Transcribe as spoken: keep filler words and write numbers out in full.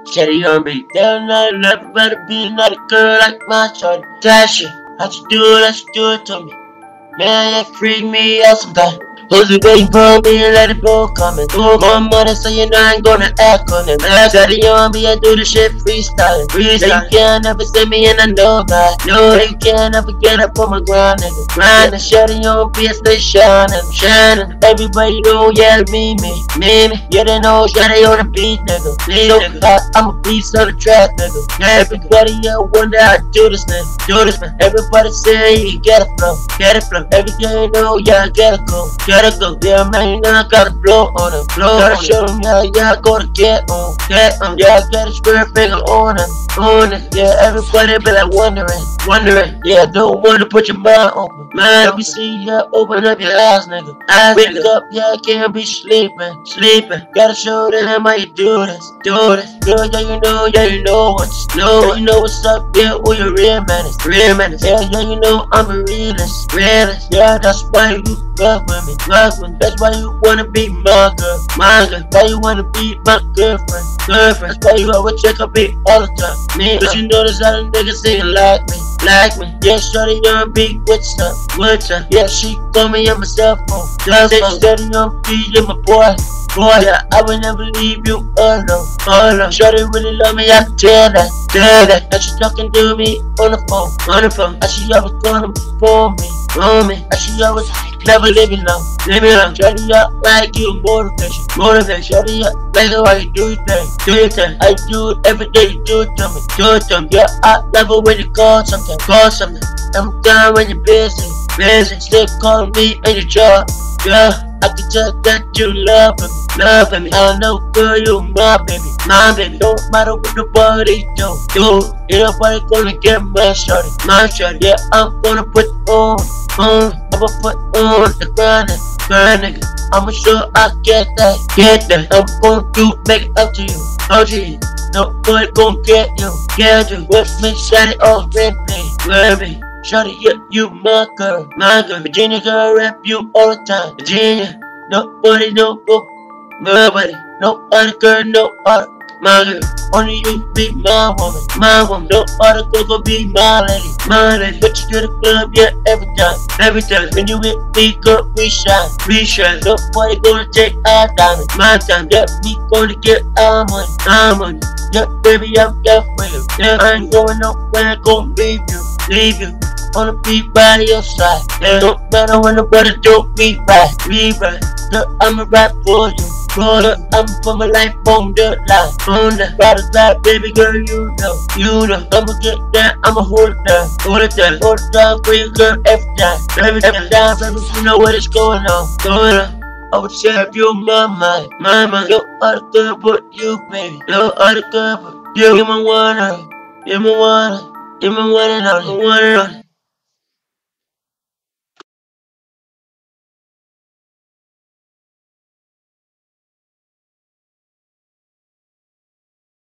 Shady on me. They'll not never better be another girl like my shorty. Tasha, how'd you do it? How'd you do it to me? Man, it freaked me out sometimes. Who's it waiting for me and let it blow coming? More money, so you know I ain't gonna act on it. Man, Shady on me, I do the shit freestyling. Freestyle. You can't never see me and I know that. No, you can't never get up on my grind, nigga. Grinding, Shady on me, I stay shining, shining. Everybody know, yeah, me, me, me, me. Yeah, they know Shady on the beat, nigga. Beat, nigga. So, I'm a beast on the track, nigga. Everybody, yeah, wonder how I do this, nigga. Do this, man. Everybody say you get it flow, get it flow. Everything you know, yeah, I gotta go. Gotta go, yeah, man, I gotta blow on it, blow gotta on show them, yeah, yeah, I gotta get on, get on, yeah, I got a square finger on it, on it, yeah, everybody be like wondering, wondering, yeah, don't wanna put your mind open, man, let me see, yeah, open up your eyes, nigga, eyes, wake nigga. Up, yeah, I can't be sleeping, sleeping, gotta show them how you do this, do this, girl, yeah, you know, yeah, you know what's, know, you know what's up, yeah, who you real man is, real man is, yeah, yeah, you know, I'm a realist, realist, yeah, that's why you fuck with me. Girlfriend. That's why you wanna be my girl, my girl. Why you wanna be my girlfriend, girlfriend. That's why you always check up me all the time, me. But you notice how the niggas singing like me, like me. Yeah, shorty on beat, what's up, what's up? Yeah, she call me on my cell phone, cell phone. Shorty on beat, you're my boy, boy. Yeah, I will never leave you alone, alone. Shorty really love me, I tell that, tell that. And she talking to me on the phone, on the phone. And she always calling for me, for me. And she always never living long, living long. Shorty up like you motivation, motivation. Shorty up like the way you do your thing, do your thing. I do it every day, you do it to me, do it to me. Yeah, I love it when you call something, call something. I'm down when you're busy, busy. Still calling me in your job, yeah. I can tell that you love me, love me. I know, girl, you my baby, my baby. Don't matter what nobody do, do. Ain't nobody gonna get my shorty, my shorty. Yeah, I'm gonna put on, on. I'ma put on the grinding, grinding. I'ma sure I get that, get that. I'm gonna do, make it up to you, up to you. Nobody gonna get you, get you. With me, shut it off, with me, with me. Shorty, yeah, you my girl, my girl. Virginia girl, rap you all the time. Virginia, nobody, no, nobody, no other girl, no other, my girl. Only you be my woman, my woman. No other girl gon' be my lady, my lady. But you to the club, yeah, every time, every time. When you with me, girl, we shine, we shine. Nobody gonna take our diamond, my time. Yeah, we gonna get our money, our money. Yeah, baby, I'm there for you. Yeah, I ain't going nowhere, gonna leave you, leave you. Wanna be by your side, yeah. Don't matter when nobody do me right, me right. Look, I'ma rap for you, for the, I'm for my life on the line, on the ride side, baby girl, you know, you know. I'ma get down, I'ma hold it down, hold it down, hold it down for you, girl, every time, every time, every time, baby, you know what is going on, going on. I would say if you my mind, my mind, no other girl but you, baby, no other girl but you. You're my one, you're my one, you're my one and only, one and only.